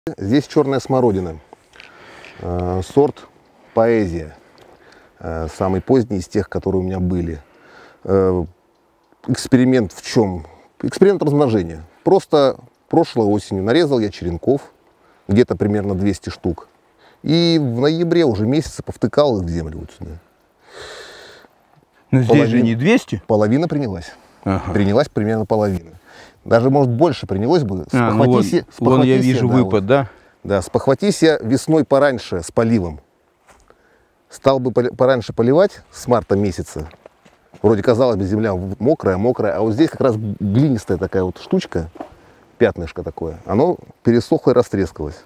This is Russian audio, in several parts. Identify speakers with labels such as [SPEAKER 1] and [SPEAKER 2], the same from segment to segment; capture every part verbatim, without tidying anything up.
[SPEAKER 1] Здесь черная смородина, э, сорт поэзия, э, самый поздний из тех, которые у меня были. Э, эксперимент в чем? Эксперимент размножения. Просто прошлой осенью нарезал я черенков, где-то примерно двести штук, и в ноябре уже месяца повтыкал их в землю вот сюда.
[SPEAKER 2] Но здесь же не двести?
[SPEAKER 1] Половина принялась.
[SPEAKER 2] Ага.
[SPEAKER 1] Принялась примерно половина. Даже, может, больше принялось бы.
[SPEAKER 2] А, ну вон, вон я вижу да, выпад, вот, да?
[SPEAKER 1] Да, спохватись я весной пораньше с поливом. Стал бы пораньше поливать с марта месяца. Вроде, казалось бы, земля мокрая, мокрая, а вот здесь как раз глинистая такая вот штучка, пятнышко такое, оно пересохло и растрескалось.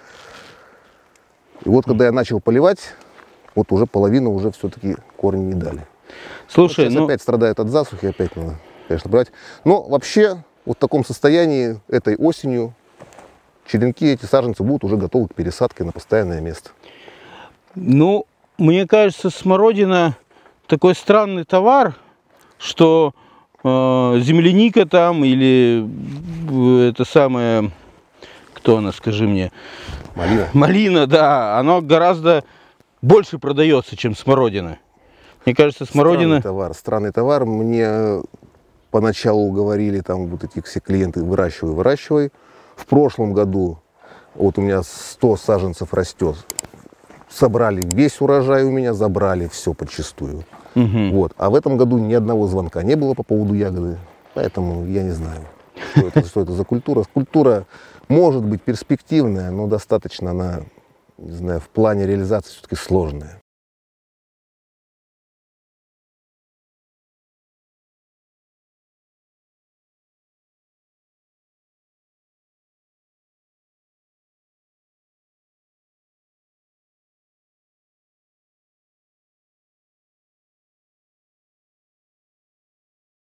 [SPEAKER 1] И вот, когда я начал поливать, вот уже половину уже все-таки корни не дали.
[SPEAKER 2] Слушай,
[SPEAKER 1] вот
[SPEAKER 2] ну...
[SPEAKER 1] опять страдают от засухи, опять надо, конечно, брать. Но вообще, вот в таком состоянии этой осенью черенки, эти саженцы будут уже готовы к пересадке на постоянное место.
[SPEAKER 2] Ну, мне кажется, смородина такой странный товар, что э, земляника там или э, это самое, кто она, скажи мне?
[SPEAKER 1] Малина.
[SPEAKER 2] Малина, да, она гораздо больше продается, чем смородина. Мне кажется, смородина...
[SPEAKER 1] Странный товар, странный товар. Мне поначалу говорили, там вот эти все клиенты, выращивай, выращивай. В прошлом году вот у меня сто саженцев растет. Собрали весь урожай у меня, забрали все подчистую. Угу. Вот. А в этом году ни одного звонка не было по поводу ягоды. Поэтому я не знаю, что это, что это за культура. Культура может быть перспективная, но достаточно она, не знаю, в плане реализации все-таки сложная.